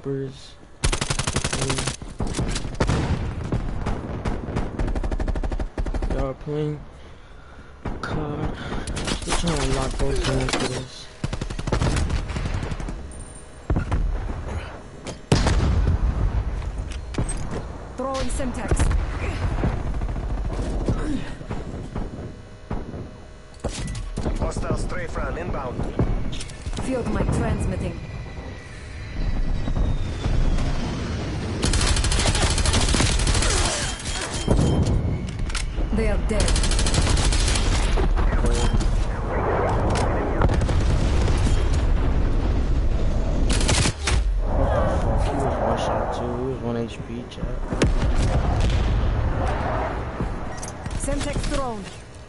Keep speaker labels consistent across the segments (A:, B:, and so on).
A: snipers. Y'all are playing COD. Still trying to unlock those games for this.
B: Throwing Semtex.
C: Hostile strafe run inbound.
B: Field mic transmitting. They are dead.
A: He was one shot too. He was 1 HP, chat.
B: Semtex thrown.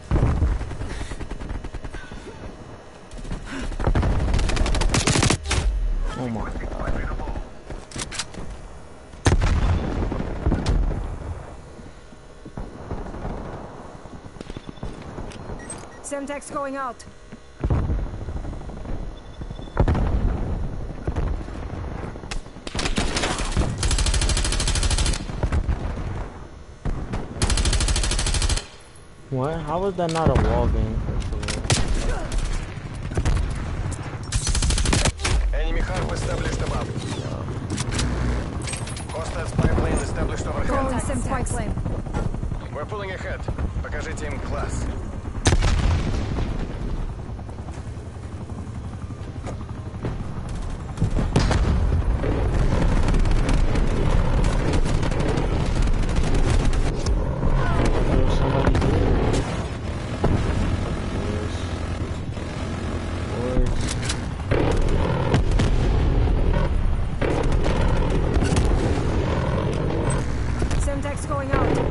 A: Oh my god.
B: Semtex going out.
A: What? How was that not a wall game, first of all?
C: Enemy harp established above. Hostile spy plane established overhead.
B: Throwing Semtex lane.
C: We're pulling ahead. Покажите им класс.
B: Semtex going out.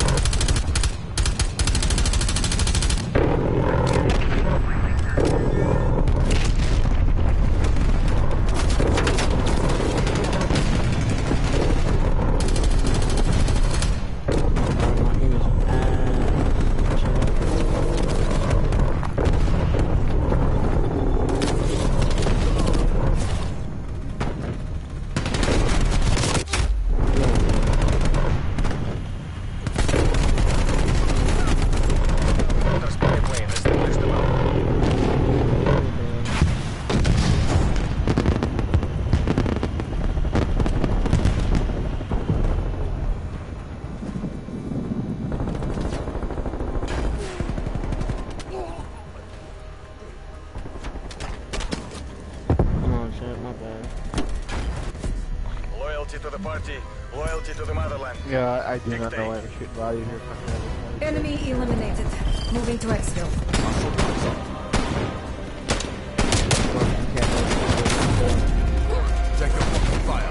B: Loyalty to the party, loyalty to the motherland.
D: Yeah, I do not know why I'm shooting bodies here.
B: Enemy eliminated. Moving to exfil.
C: Take the fucking fire.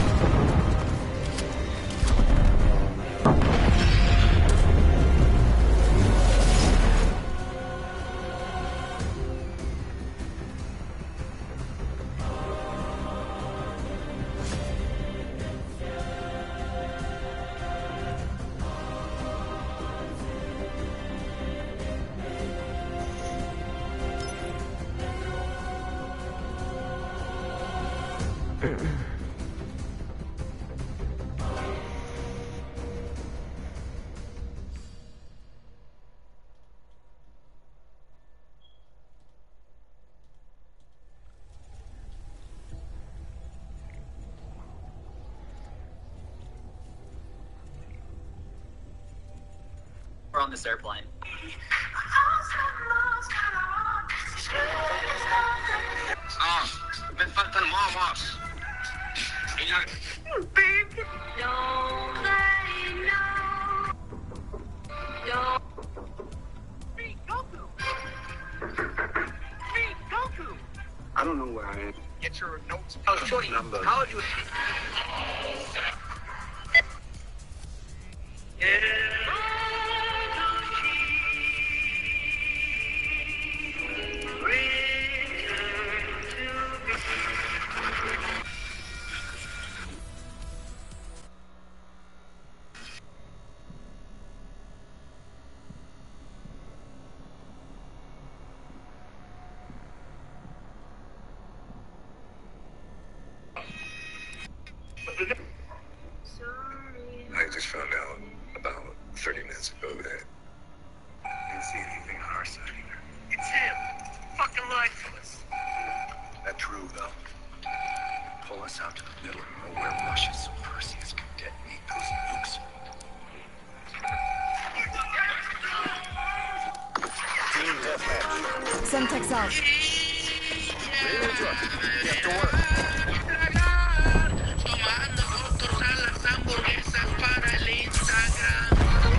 E: We're on this airplane.
C: من فتى الماما.
F: I don't know where I am.
E: Get your notes. Oh, Shorty, how would you...
F: I just found out about 30 minutes ago that I didn't see anything on our side either.
E: It's him. Fucking lied to us.
F: That true, though. Pull us out to the middle of nowhere, rush us so Perseus can detonate those nukes.
C: Team deathmatch.
B: Semtex out.
C: Really good. Get to work.
G: Tomando fotos a las hamburguesas para el Instagram.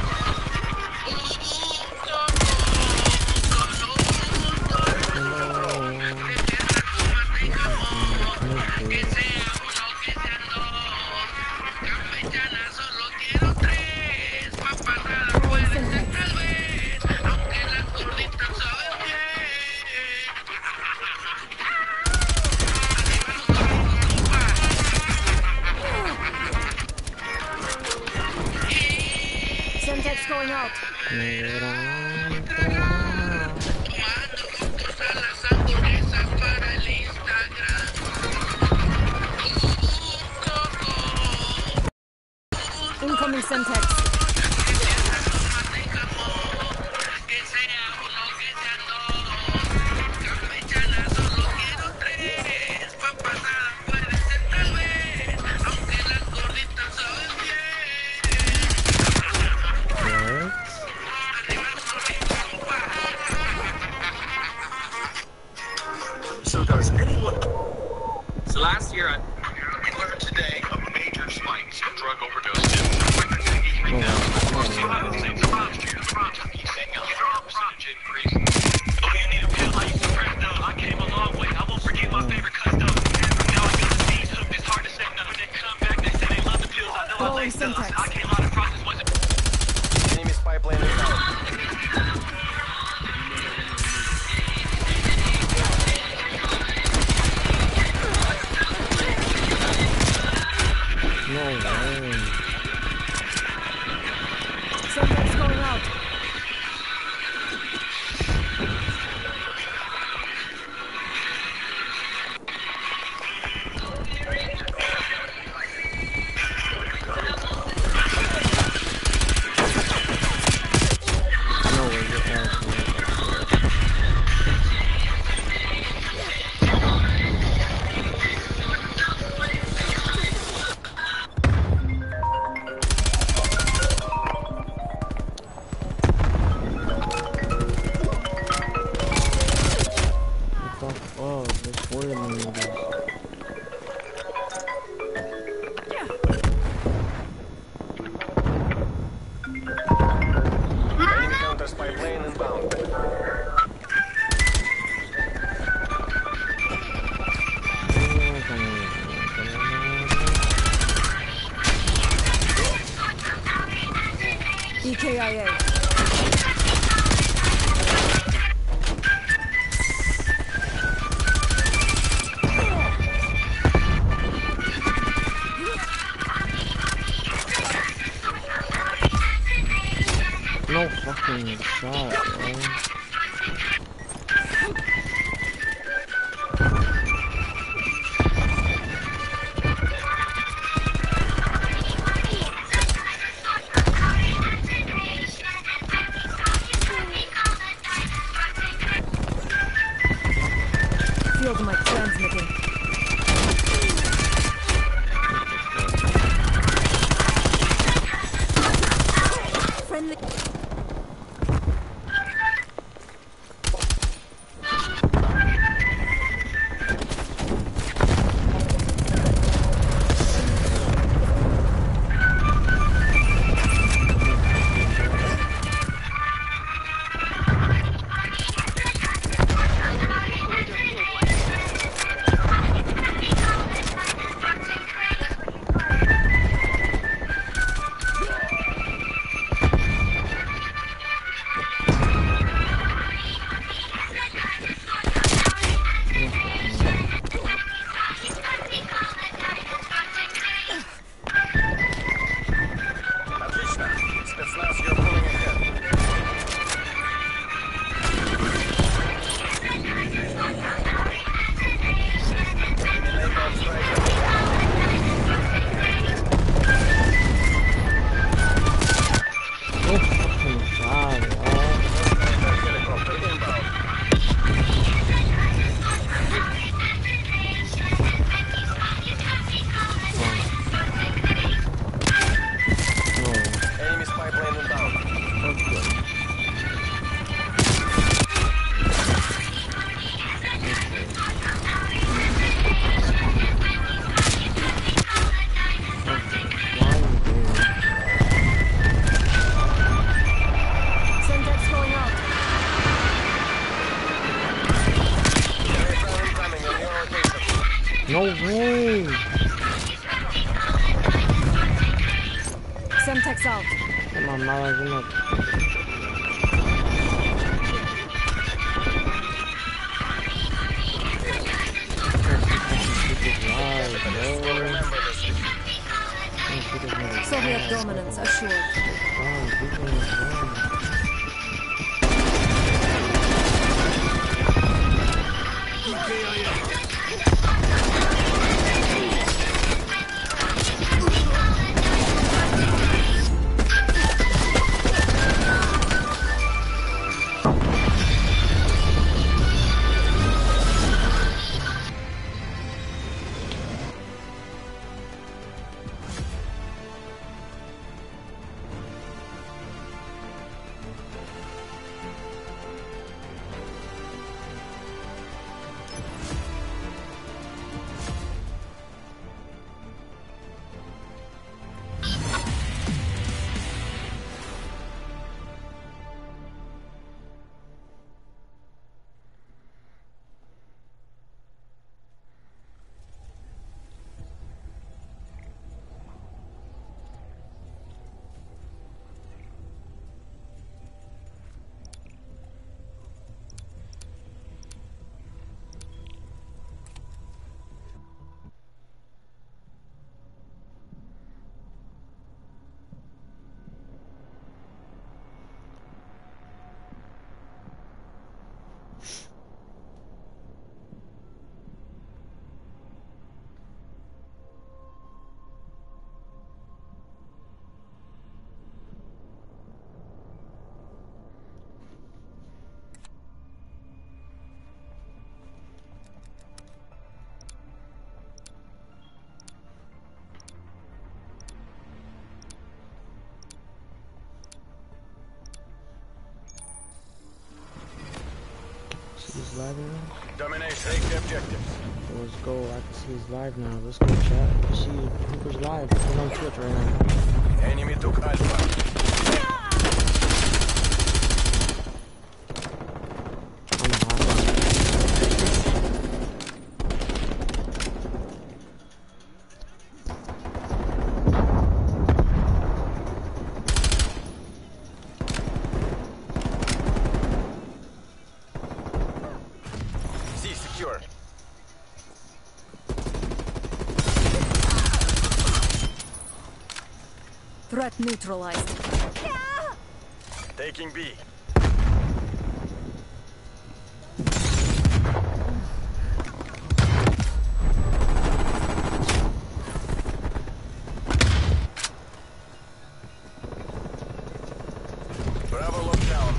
G: Que sea uno, que sean dos. Campechana solo quiero tres. Paparrada puede ser tal vez, aunque las gorditas saben bien.
B: Semtex going out.
G: Tomando fotos a las hamburguesas para el Instagram.
B: Incoming Semtex.
G: Que sea uno, que sean dos. Campechana solo quiero tres. Papasada puede ser tal vez, aunque las gorditas saben bien.
F: So does anyone...
E: So last year,
F: We learned today of major spikes in drug overdose.
E: I came a long way. I won't forget my favorite custom. Now I feel the seeds hooked. It's hard to say no. They come back. They say they love the pills. I know I
B: Throwing
E: laced them.
B: Semtex.
E: I came out of process. Wasn't
C: Enemy spy plane is out.
A: No way.
B: Semtex going out.
A: No way, you're out. What the fuck? There's 4 millimeters.
C: Enemy counter spy plane inbound.
B: EKIA.
A: No fucking shot, bro.
B: Field mic transmitting. Friendly. Semtex out.
A: Come on, Mala, come on.
C: Remember this.
B: Soviet dominance assured.
A: He's live now.
C: Domination. Take the objectives.
A: So let's go. I can see he's live now. Let's go chat. Let's see who's live. He's on Twitch right now.
C: Enemy took Alpha. C secure.
B: Threat neutralized.
C: Taking B. Bravo lockdown.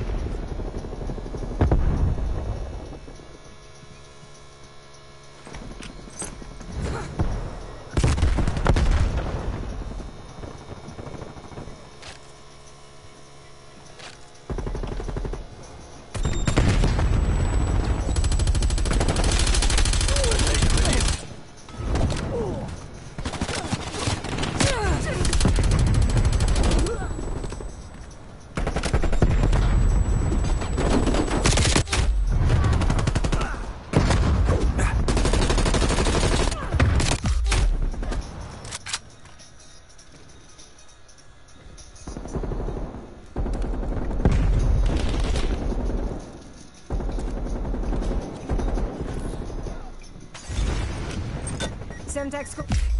B: Semtex.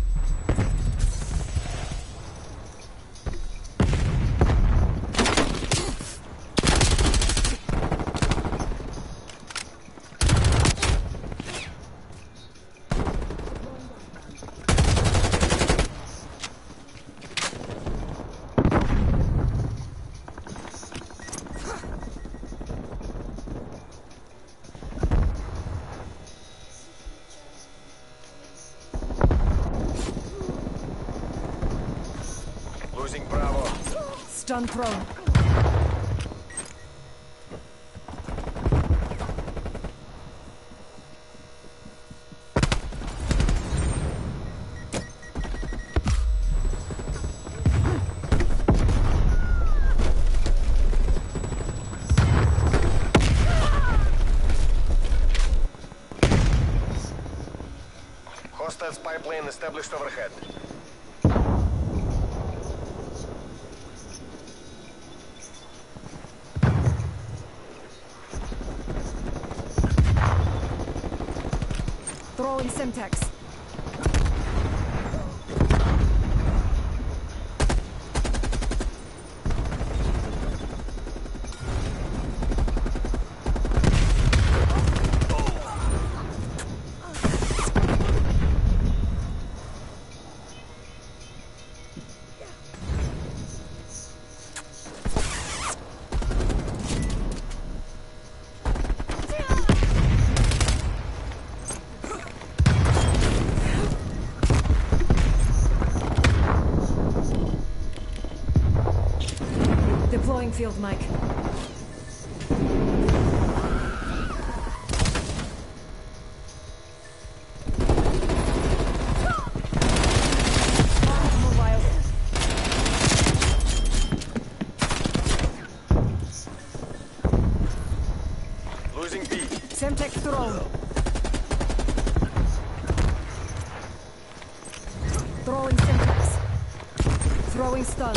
C: Losing Bravo.
B: Stun prone.
C: Hostile spy plane established overhead.
B: Semtex. Deploying field mic. Mobile.
C: Losing B.
B: Semtex thrown. Throwing Semtex. Throwing stun.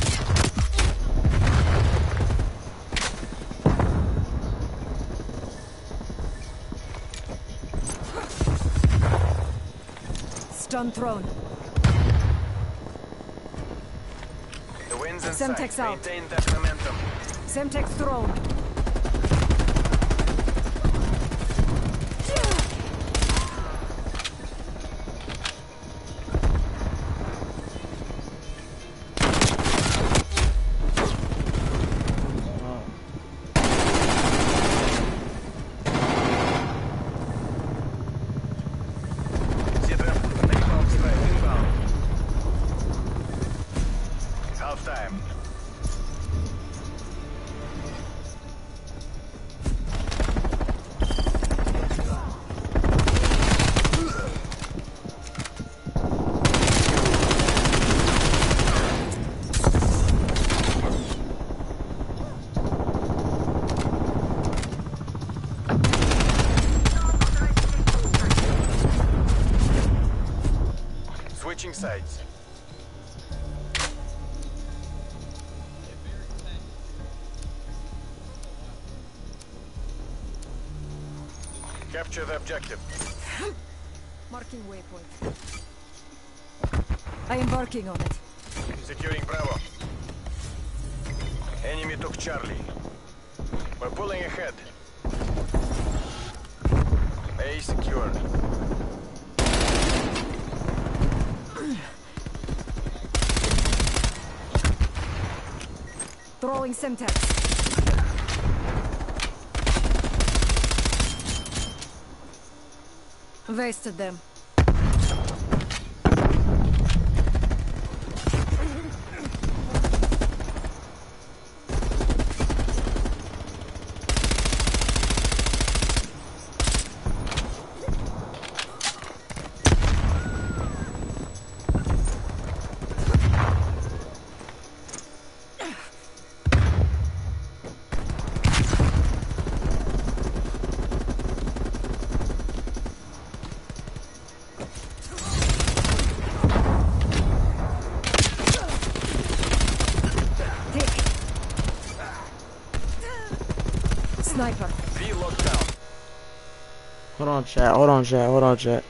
B: Stun thrown.
C: The wind's in
B: Semtex
C: sight.
B: out.
C: Maintain that momentum.
B: Semtex thrown.
C: Napalm strike inbound. Half time. Switching sides. Capture the objective.
B: Marking waypoint. I am working on it.
C: Securing Bravo. Enemy took Charlie. We're pulling ahead. A secured.
B: Throwing Semtex. Wasted them. Sniper.
C: B locked down.
A: Hold on, chat. Hold on, chat. Hold on, chat.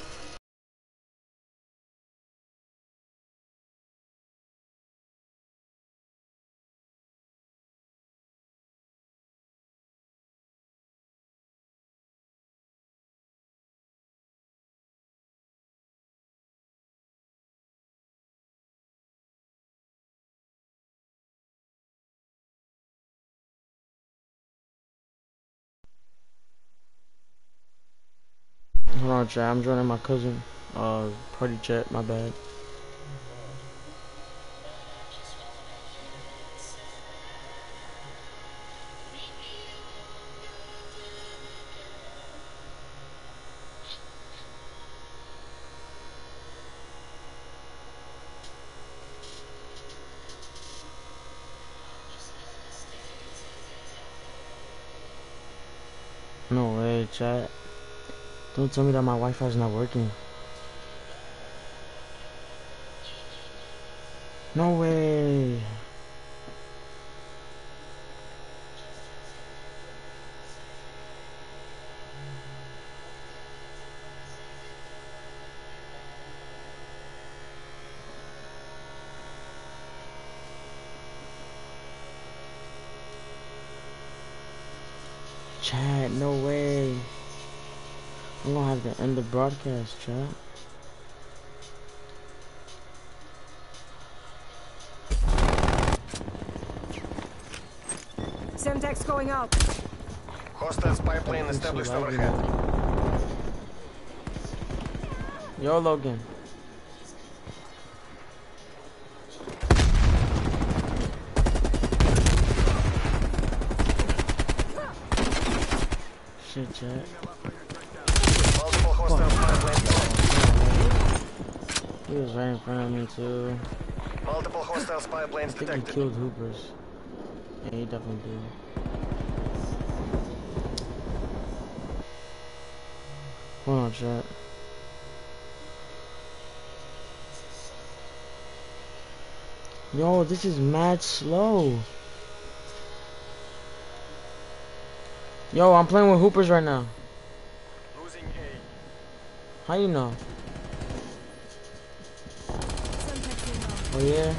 A: Hold on, chat. I'm joining my cousin. Party chat. My bad. No way, chat. Don't tell me that my Wi-Fi's not working. No way. Chat, no way. I'm gonna have to end the broadcast, chat.
B: Semtex going out.
C: Hostile spy plane
A: It's
C: established
A: so laggy
C: overhead.
A: now. Yo, Logan. Shit, chat.
C: Multiple hostile spy planes.
A: He was right in front of me too.
C: Multiple hostile spy
A: I
C: planes
A: think he
C: detected.
A: killed Hoopers. Yeah, he definitely did. Hold on, chat. Yo, this is mad slow. Yo, I'm playing with Hoopers right now.
C: Losing A.
A: How you know?
B: Semtex going out.
A: Oh yeah?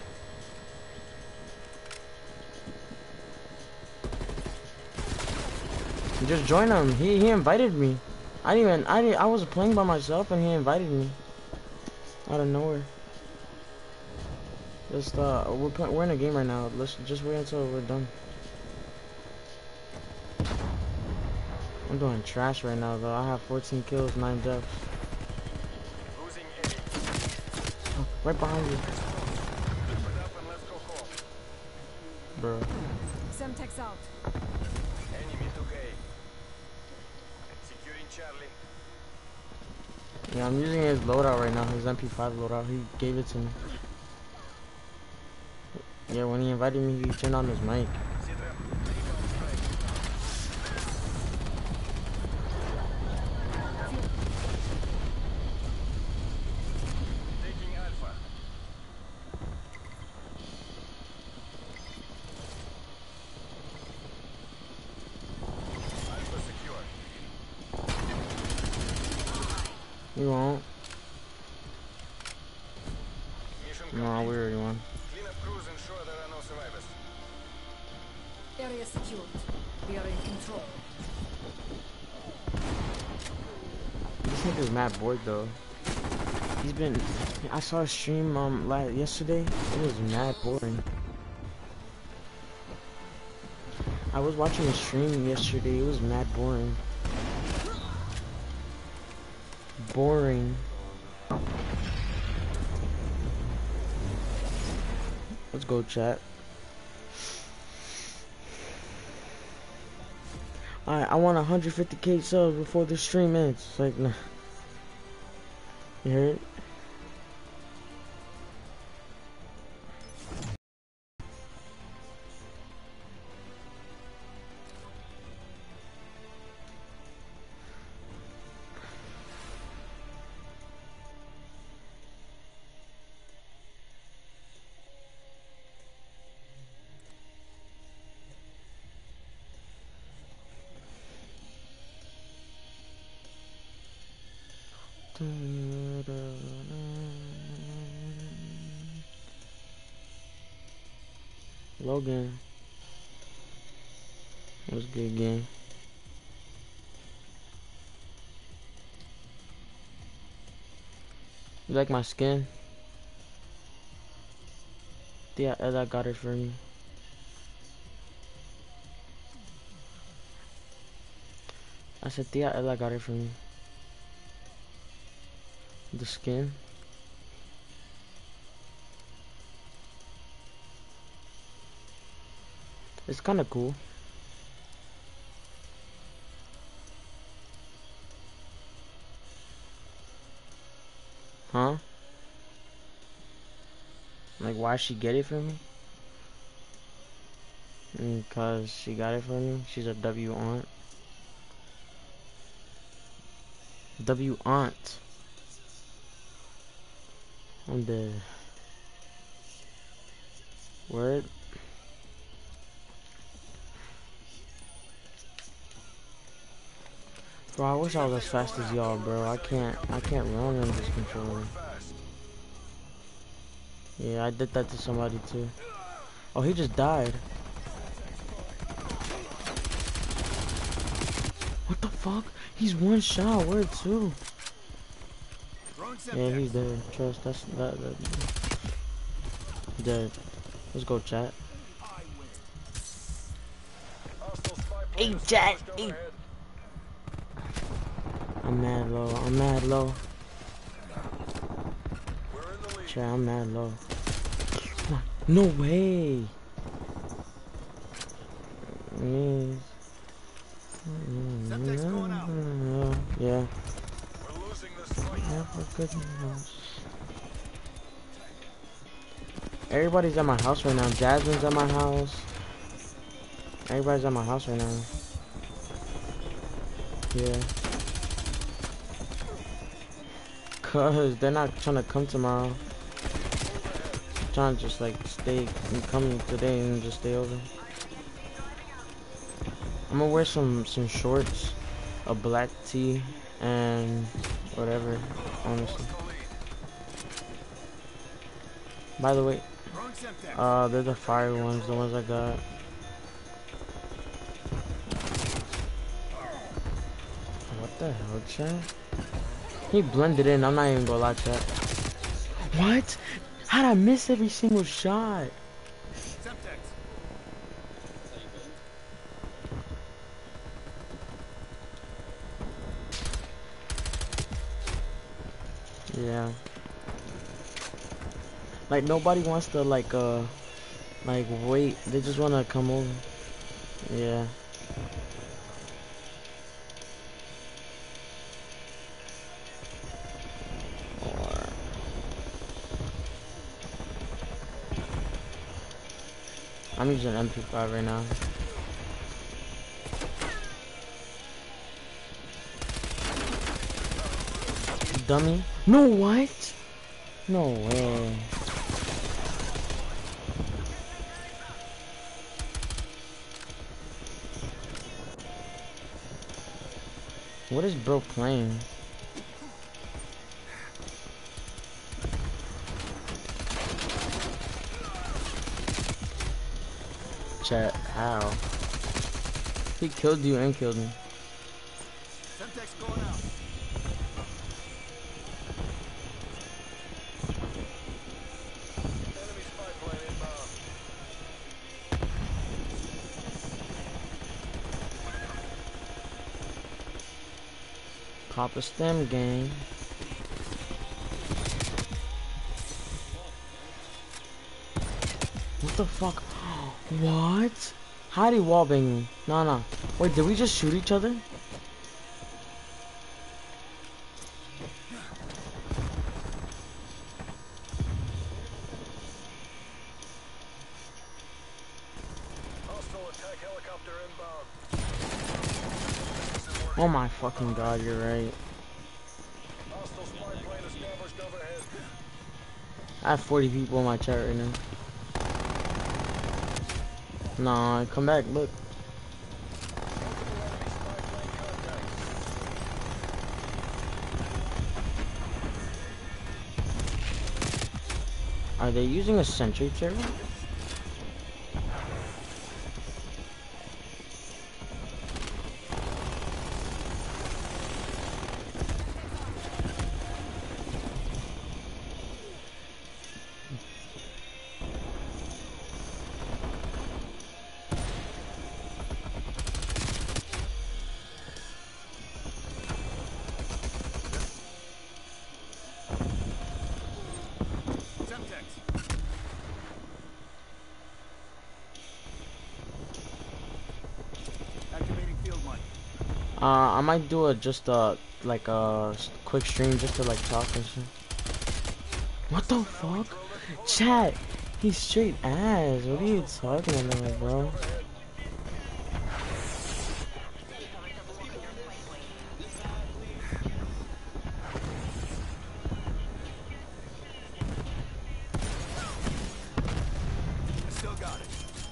A: Just join him. He invited me. I was playing by myself and he invited me. Out of nowhere. Just we're in a game right now. Let's just wait until we're done. I'm doing trash right now though. I have 14 kills, 9 deaths.
C: Losing A.
A: Oh, right behind you,
C: Put up and let's go home.
A: bro.
B: Semtex out.
C: Enemy took A. Securing Charlie.
A: Yeah, I'm using his loadout right now. His MP5 loadout. He gave it to me. Yeah, when he invited me, he turned on his mic.
C: Sidra. Rebound strike. Taking Alpha. Alpha secure.
A: You won't.
C: Mission
A: No,
C: complete.
A: we already won.
C: Clean up crews, ensure there are no survivors.
B: Area secured. We are in control.
A: This nigga's mad bored though. He's been. I saw a stream yesterday. It was mad boring. I was watching a stream yesterday. It was mad boring. Boring. Let's go, chat. Alright, I want 150k subs before the stream ends. It's like, nah. You heard? Logan. What's good, game? You like my skin? Yeah, Ella got it for me. I said, Tia Ella got it for me. The skin. It's kind of cool. Huh? Like, why she get it for me? Because she got it for me. She's a W aunt. W aunt. On the word. Bro, I wish I was as fast as y'all, bro. I can't run on this controller. Yeah, I did that to somebody too. Oh, he just died. What the fuck? He's one shot. Where to? Yeah, he's dead. Trust. That. Dead. Let's go, chat. Hey, chat. Hey. I'm mad low. I'm mad low. Chat, I'm mad low. No way. Yeah. Everybody's at my house right now. Jasmine's at my house. Everybody's at my house right now. Yeah. Cause they're not trying to come tomorrow. Trying to just like stay and come today and just stay over. I'm gonna wear some shorts, a black tee, and whatever, honestly. By the way, they're the fire ones, the ones I got. What the hell, chat? He blended in, I'm not even gonna lie, chat. What? How'd I miss every single shot? Yeah. Like nobody wants to like wait. They just wanna come over. Yeah. Or I'm using MP5 right now. Dummy. No, what? No way. What is bro playing? Chat, how? He killed you and killed me.
C: Going out. Enemy spy plane inbound.
A: Pop a stem gang. What the fuck? What? How'd he wallbang me? No. Wait, did we just shoot each other?
C: Hostile attack helicopter inbound.
A: Oh my fucking god, you're right.
C: Hostile spy plane established overhead.
A: I have 40 people in my chat right now. Nah, come back, look. Are they using a sentry turret? I might do just like a quick stream just to like talk and shit. What the fuck? Chat, he's straight ass. What are you talking about, bro?
C: Still got it.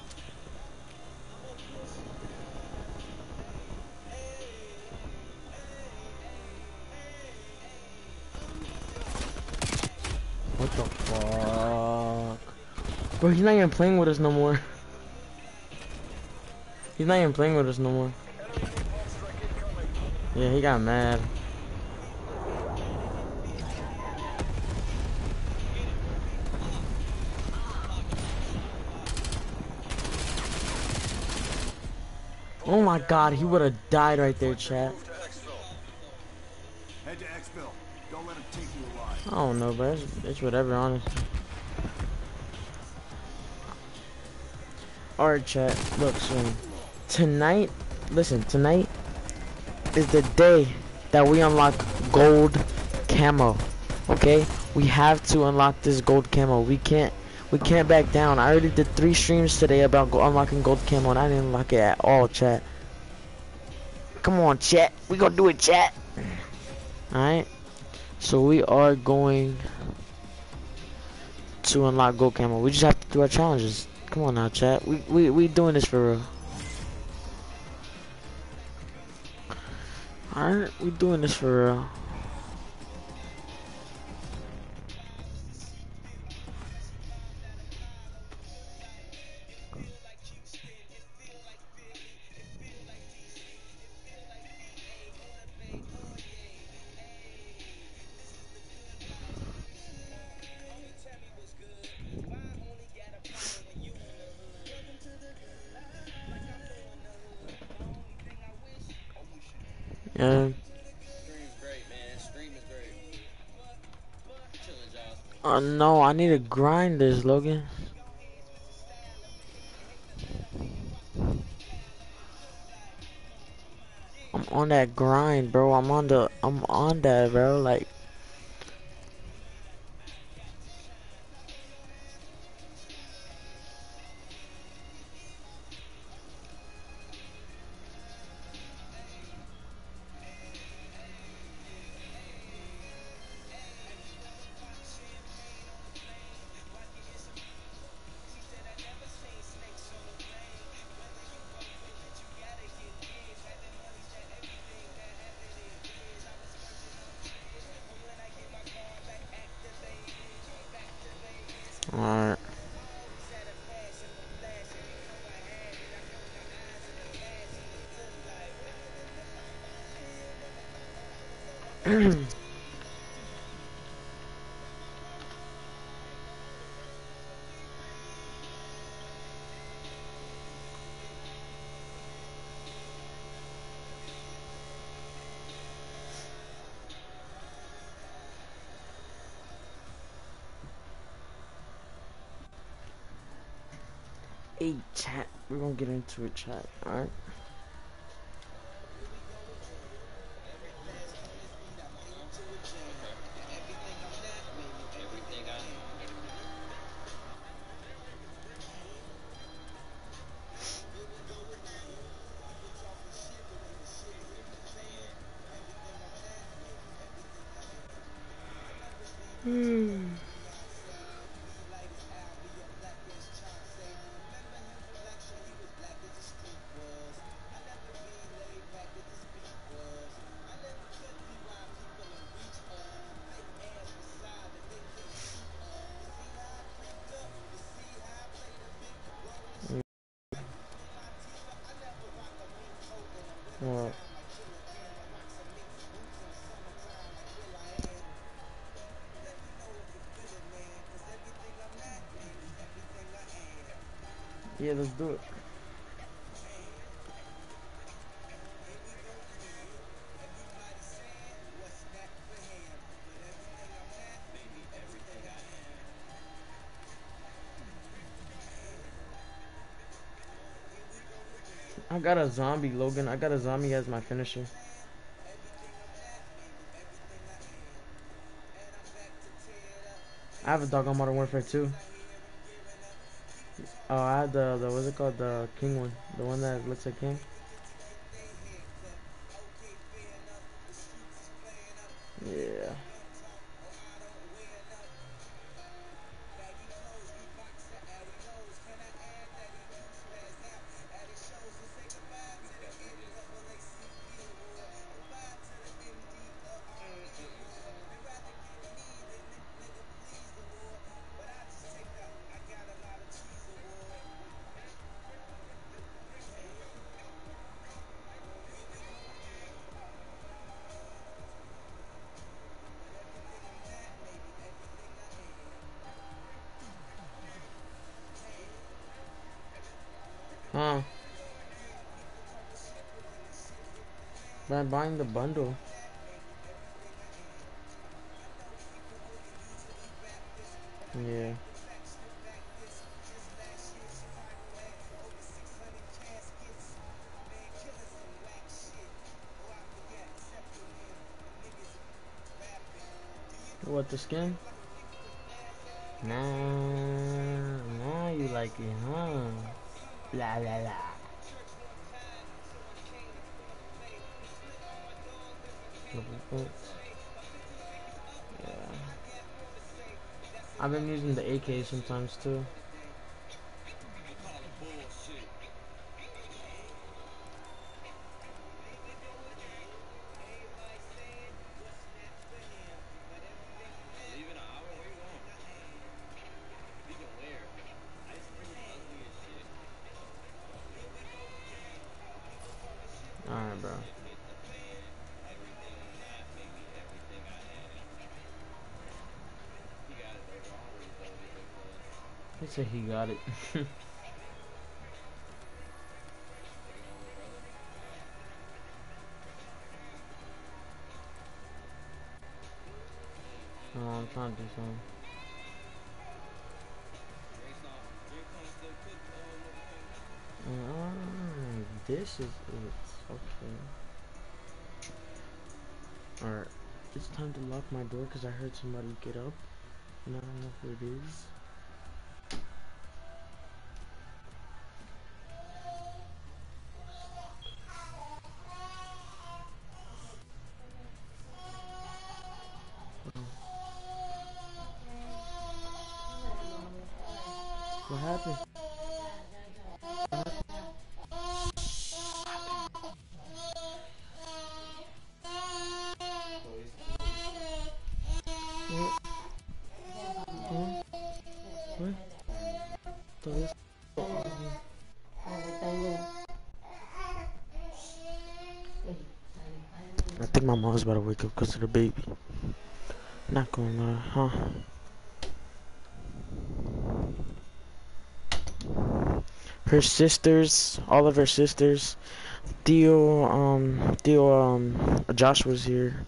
A: What the fuck? Bro, he's not even playing with us no more. He's not even playing with us no more. Yeah, he got mad. Oh my god, he would have died right there, chat.
C: Move to exfil.
H: Head to exfil. Don't let him take you alive.
A: I don't know, bro. It's whatever, honestly. Alright, chat. Look, so tonight, listen, tonight is the day that we unlock gold camo. Okay? We have to unlock this gold camo. We can't back down. I already did 3 streams today about unlocking gold camo and I didn't unlock it at all, chat. Come on, chat. We gonna do it, chat. Alright? So we are going to unlock gold camo. We just have to do our challenges. Come on now, chat. We doing this for real. Alright, we doing this for real. Yeah. No, I need to grind this, Logan. I'm on that grind, bro. I'm on that, bro. Like, alright. Hey, chat. We're gonna get into it, chat. Alright. Well, yeah, let's do it. I got a zombie, Logan. I got a zombie as my finisher. I have a dog on Modern Warfare 2. Oh, I had the what's it called? The king one. The one that looks like king. Yeah. Huh? By buying the bundle. Yeah. What, the skin? Nah, you like it, huh? La la la. Yeah. I've been using the AK sometimes too. Alright, bro. He said he got it. No, I'm trying to do something. This is it. Okay. Alright. It's time to lock my door because I heard somebody get up. And I don't know who it is. What happened? What? What? I think my mom's about to wake up because of the baby. Not gonna lie, huh? Her sisters, all of her sisters. Josh was here.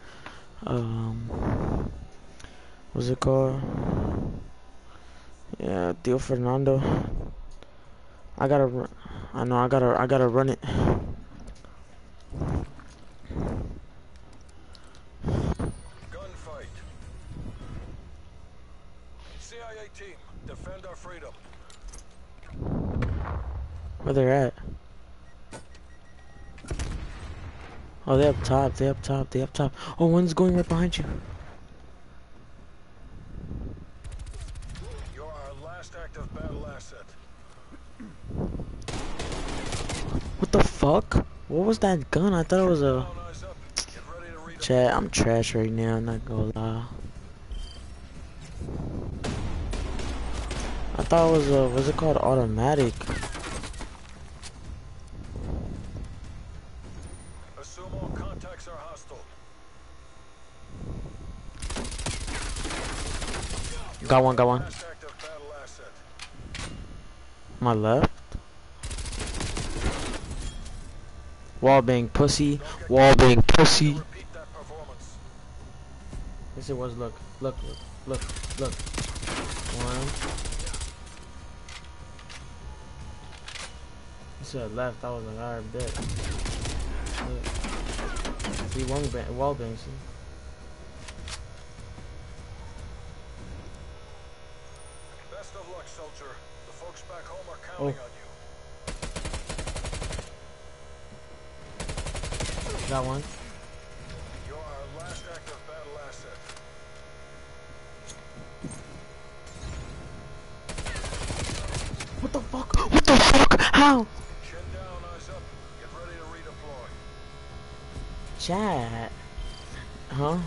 A: What's it called? Yeah, Theo Fernando. I know, I gotta run it.
C: Gunfight. CIA team, defend our freedom.
A: Where they're at? Oh, they up top, they up top, they up top. Oh, one's going right behind you.
C: You're our last active battle asset.
A: What the fuck? What was that gun? I thought it was a...
C: Eyes up. Get ready to redeploy.
A: Chat, I'm trash right now, I'm not gonna lie. I thought it was a... What's it called? Automatic.
C: Assume all contacts are hostile.
A: Got one, got one.
C: Last active battle asset.
A: My left. Wallbang pussy. Wallbang pussy.
C: Repeat that performance.
A: Yes, it was. Look. One. He said left. I was like, alright, bet. See, wallbang, see?
C: Best of luck, soldier. The folks back home are counting on you.
A: Got one.
C: You're our last active battle asset.
A: What the fuck? What the fuck? How?
C: Chin down, eyes up. Get ready to redeploy.
A: Chat. Huh?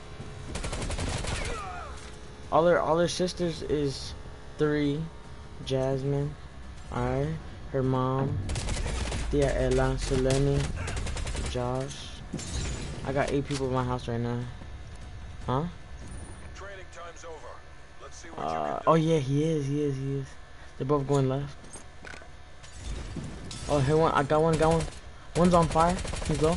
A: All her sisters is 3. Jasmine. Alright. Her mom. Tia Ella. Selene. Josh. I got 8 people in my house right now. Huh?
C: Training time's over. Let's see what you can do.
A: Oh yeah, he is. They're both going left. Oh, hit one. I got one. Got one. One's on fire. He's low.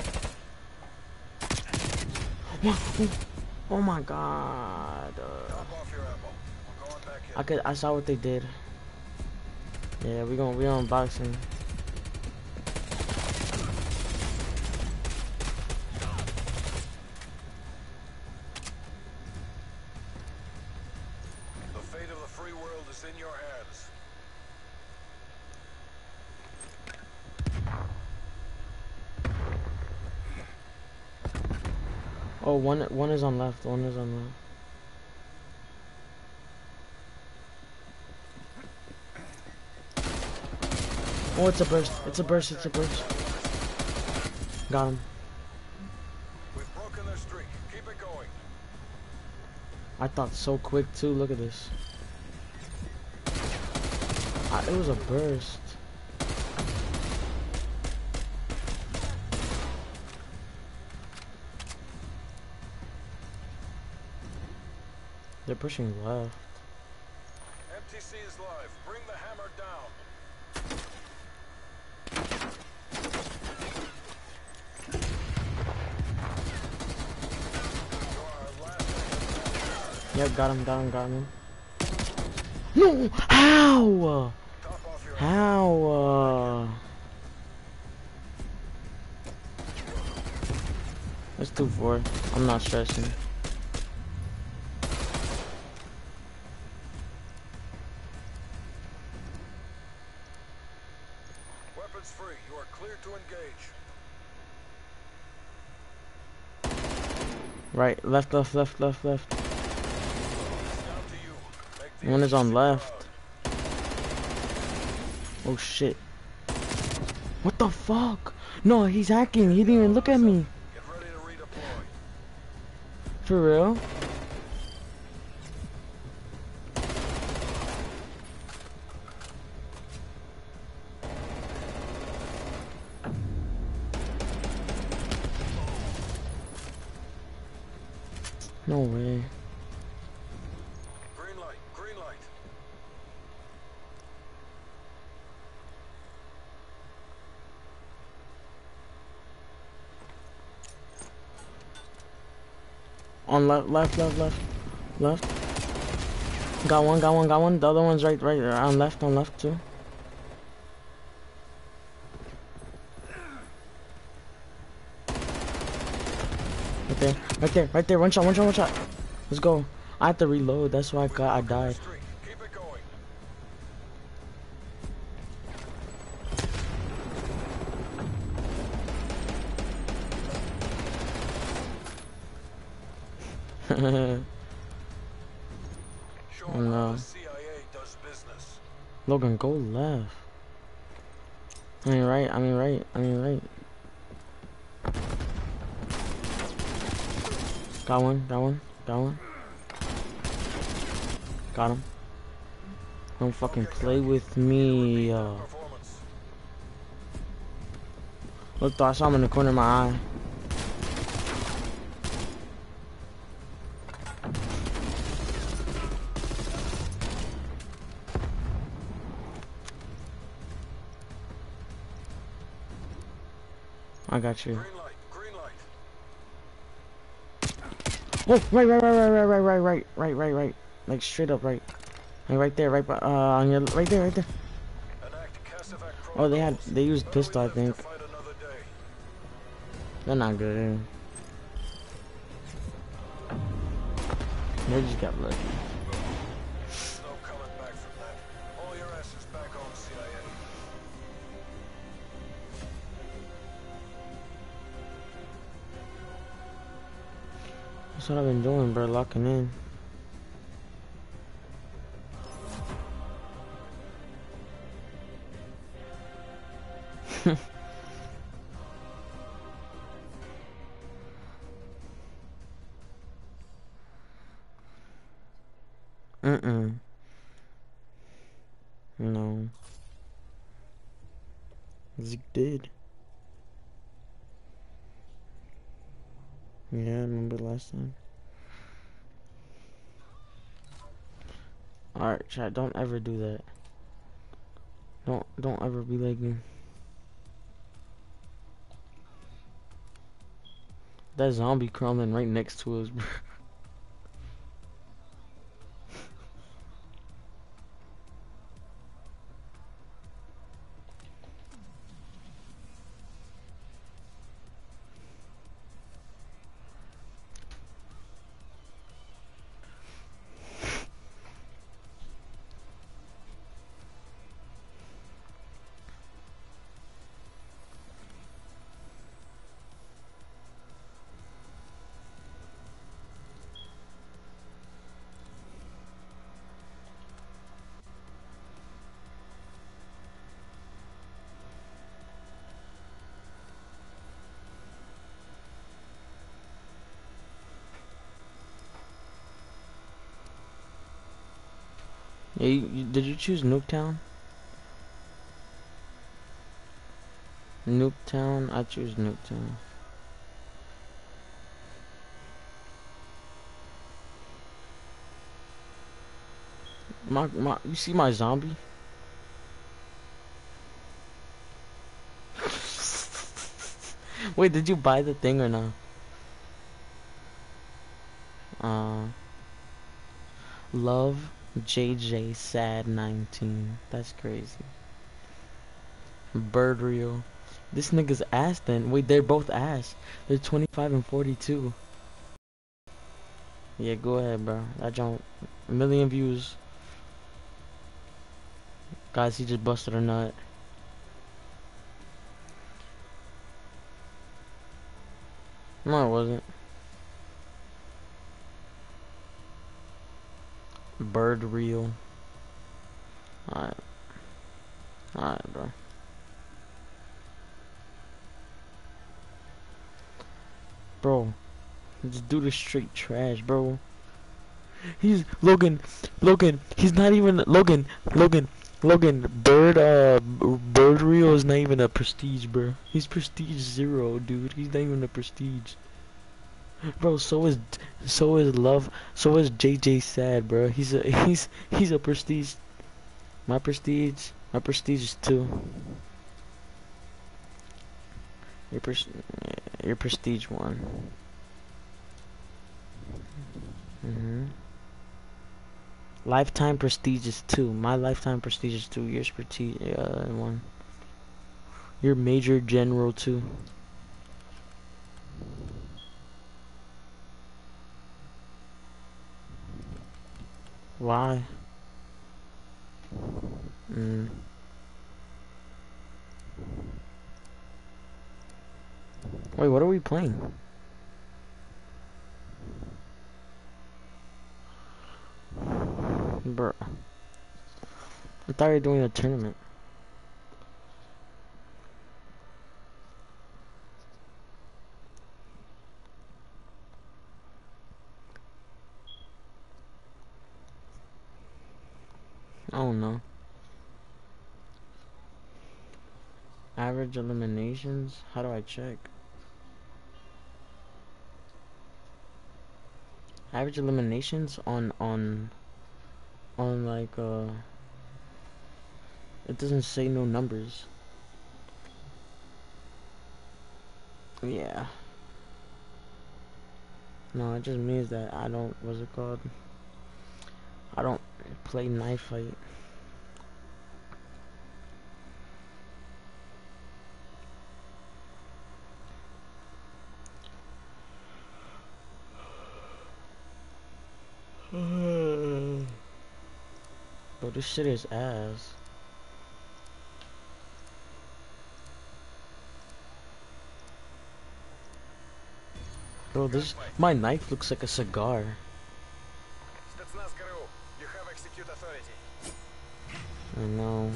A: Oh my god.
C: Top off your ammo. We're going back in.
A: I saw what they did. Yeah, we unboxing.
C: The fate of the free world is in your hands.
A: Oh, one is on left. One is on left. Oh, it's a burst. It's a burst. It's a burst. Got him.
C: We've broken their streak. Keep it going.
A: I thought so quick too. Look at this. It was a burst. They're pushing left.
C: MTC is live. Bring the hammer down.
A: Yep, got him. No! How? How? Let's do 4. I'm not stressing.
C: Weapons free. You are clear to engage.
A: Right, left.
C: It's down to you. Make the
A: One is on
C: MTC
A: left.
C: proud.
A: Oh shit. What the fuck? No, he's hacking. He didn't even look at me.
C: Get ready to redeploy.
A: For real? No way.
C: Green light. Green light.
A: On left. Got one. The other one's right on left too. Right there. One shot. Let's go. I had to reload. That's why I died.
C: Streak. Keep it going. Show
A: Oh,
C: them how
A: no.
C: the CIA does business.
A: Logan, go left. I mean right. Got one. Got him. Don't fucking play with me.
C: Performance.
A: Look, though, I saw him in the corner of my eye. I got you.
C: Green light.
A: Oh, right. Like straight up right. Like right there, on your, right there.
C: Enact Cassavac
A: Oh,
C: protocols.
A: they used pistol, I
C: Better we live
A: think.
C: to fight another day.
A: They're not good. They just got lucky.
C: There's no coming back from that. All your asses back home, CIA.
A: That's what I've been doing, bro. Locking in. No. Zeke did. Yeah, I remember last time. Alright, chat, don't ever do that. Don't ever be like me. That zombie crawling right next to us, bro. Yeah, did you choose Nuketown? Nuketown? I choose Nuketown. You see my zombie? Wait, did you buy the thing or not? Love JJ Sad 19. That's crazy. Bird Real. This nigga's ass then. Wait, they're both ass. They're 25 and 42. Yeah, go ahead, bro. That jump. A million views. Guys, he just busted a nut. No, it wasn't. Bird Real. Alright. Alright, bro. Bro. This dude is straight trash, bro. He's Logan. He's not even Logan. Bird Real is not even a prestige, bro. He's prestige 0, dude. He's not even a prestige. Bro, so is Love. So is JJ Sad, bro. He's a prestige. My prestige is 2. Your prestige 1. Lifetime prestige is 2. My lifetime prestige is 2. Yours prestige 1. Your major general 2. Why? Wait, what are we playing? Bruh. I thought you were doing a tournament. I don't know. Average eliminations? How do I check? Average eliminations on like it doesn't say no numbers. Yeah. No, it just means that I don't, what's it called? I don't play knife fight. Bro, this shit is ass. Bro, my knife looks like a cigar.
C: You have execute authority.
A: I know.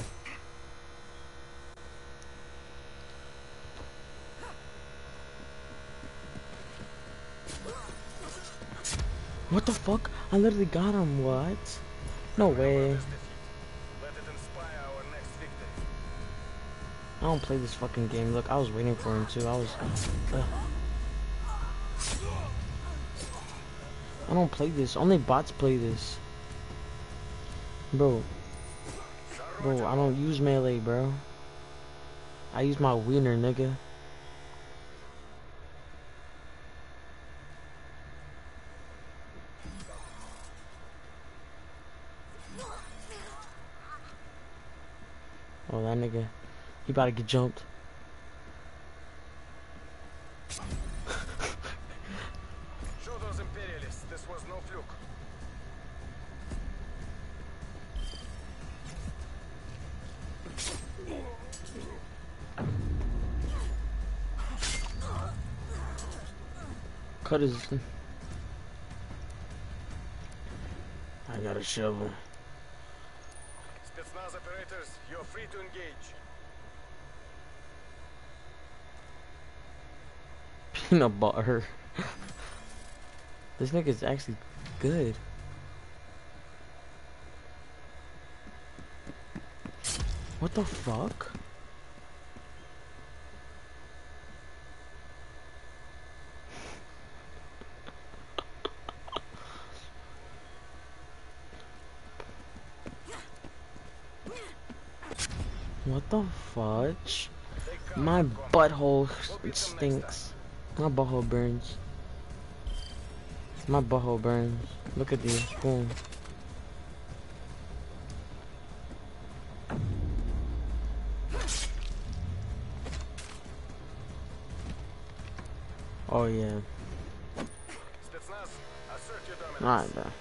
A: What the fuck? I literally got him. What? No way.
C: Let it inspire our next victory.
A: I don't play this fucking game. Look, I was waiting for him too. I don't play this. Only bots play this. Bro, I don't use melee, bro. I use my wiener, nigga. Oh, that nigga. He about to get jumped.
C: Show those imperialists this was no fluke.
A: Cut his. I got a shovel.
C: Spetsnaz operators, you're free to engage.
A: Peanut butter. This nigga's actually good. What the fuck? What the fudge? My butthole stinks. My butthole burns. My butthole burns. Look at this. Boom. Oh yeah.
C: Spetsnaz, assert your dominance.
A: Alright, bro.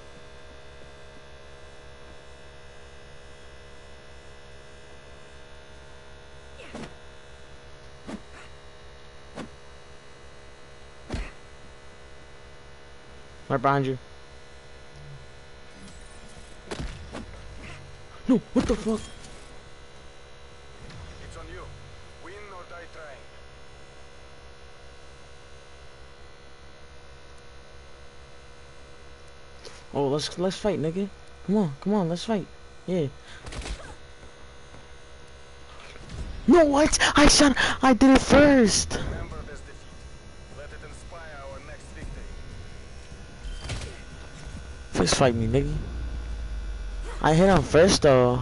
A: Right behind you. No, what the fuck?
C: It's on you. Win or die trying.
A: Oh, let's fight, nigga. Come on, let's fight. Yeah. No, what? I did it first.
C: Remember this defeat. Let it inspire our next victory.
A: Fist fight me, nigga. I hit him first, though.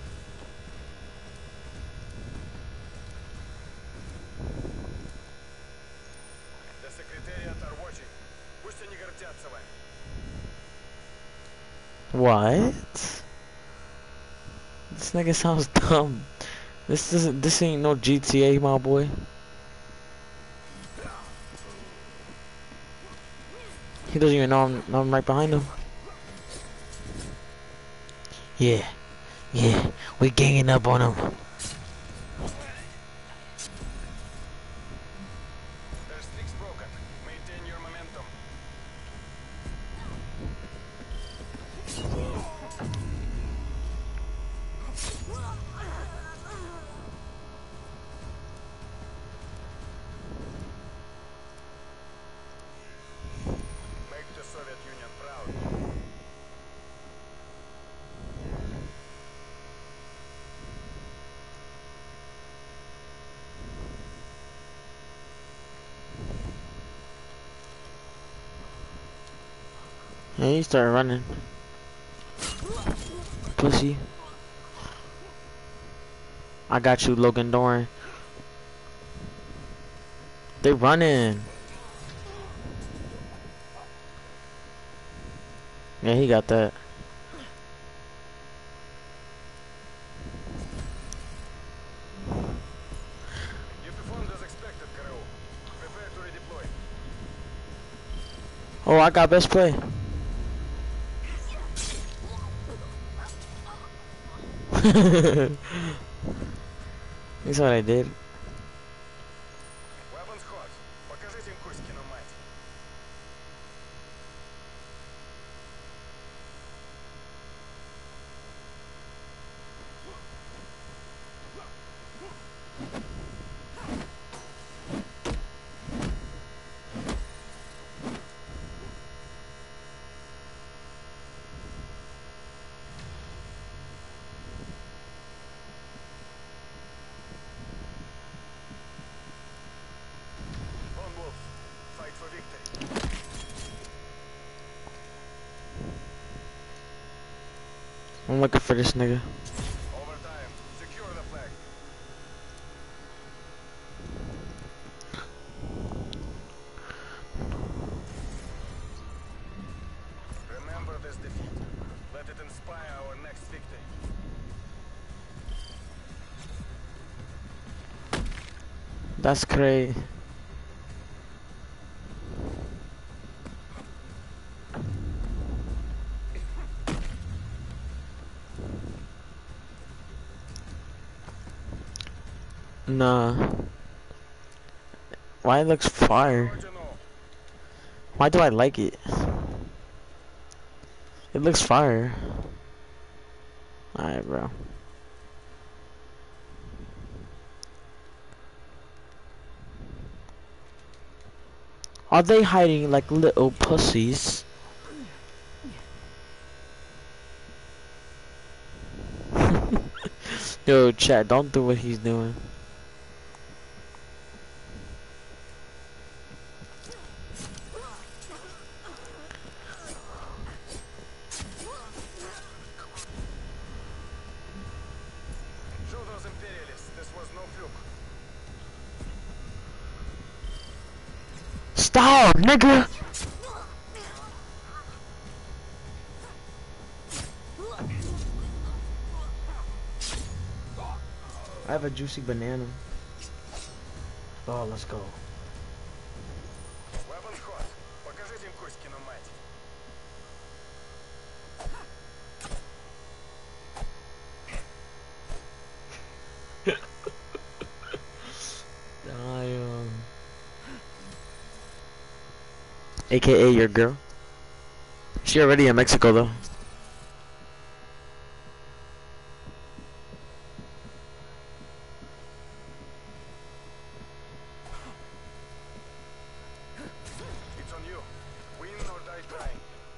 C: The Secretariat are watching. Пусть они гордятся вами.
A: What? This nigga sounds dumb. This ain't no GTA, my boy. He doesn't even know I'm right behind him. Yeah, we ganging up on him.
C: Their streak's broken. Maintain your momentum. Make the Soviet Union proud.
A: Yeah, he started running. Pussy. I got you, Logan Doran. They running. Yeah, he got that.
C: You performed as expected, Karel. Prepare to redeploy.
A: Oh, I got best play. That's what I did.
C: Weapons hot. Покажите им Кузькину мать. Lone Wolf, fight for victory.
A: I'm looking for this nigga.
C: Overtime. Secure the flag. Remember this defeat. Let it inspire our next victory.
A: That's crazy. Nah. Why it looks fire? Why do I like it? It looks fire. Alright, bro. Are they hiding like little pussies? Yo, chat, don't do what he's doing.
C: Show those imperialists this was no fluke.
A: Stop, nigga! I have a juicy banana. Oh, let's go.
C: Weapons hot. Покажите им Кузькину мать.
A: AKA your girl. She already in Mexico though.
C: It's on you. Win or die trying.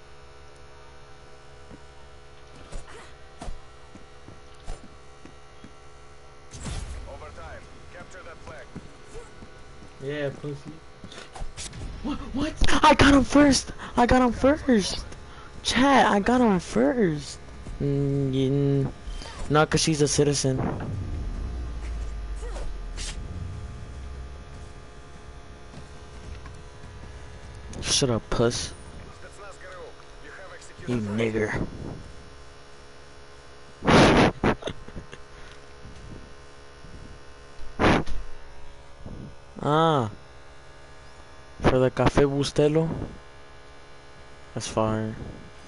C: Overtime. Capture that flag.
A: Yeah, pussy. What? I got him first! I got him first! Chat, I got him first! Not cause she's a citizen. Shut up, puss.
C: Spetsnaz ГРУ. You have executed
A: You
C: the
A: nigger. Ah. For the Café Bustelo? That's fire.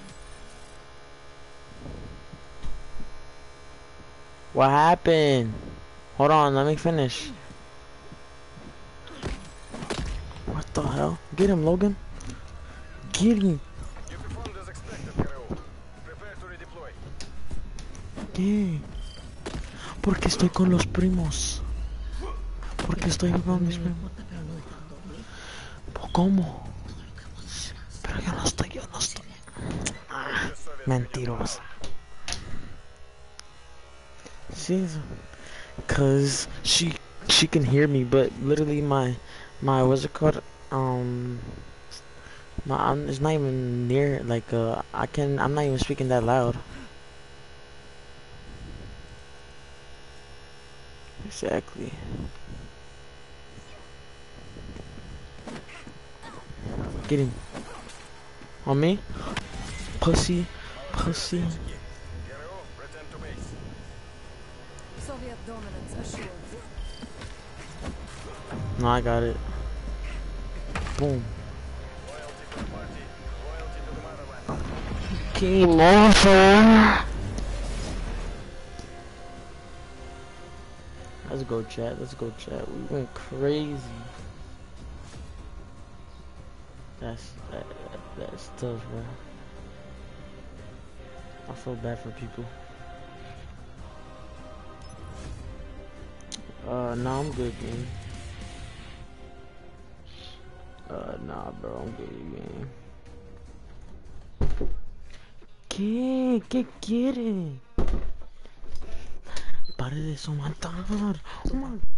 A: What happened? Hold on, let me finish. What the hell? Get him, Logan. Get him.
C: You performed as expected, ГРУ. Prepare to redeploy.
A: ¿Qué? Porque estoy con los primos. Porque estoy con mis primos. ¿Cómo? Pero yo no estoy, Ah, mentirosa. She's, cause she can hear me, but literally my what's it called? It's not even near. Like I'm not even speaking that loud. Exactly. Get him. On me? Pussy. Pussy.
C: ГРУ, return to base.
B: Soviet dominance assured.
A: No, I got it. Boom.
C: Loyalty to the party. Loyalty to the motherland.
A: Game over. Let's go, chat. Let's go, chat. We went crazy. That's tough, bro. I feel bad for people. Nah, I'm good, man. Nah, bro, I'm good, man. ¿Qué quiere? Pare de eso, matar. Oh my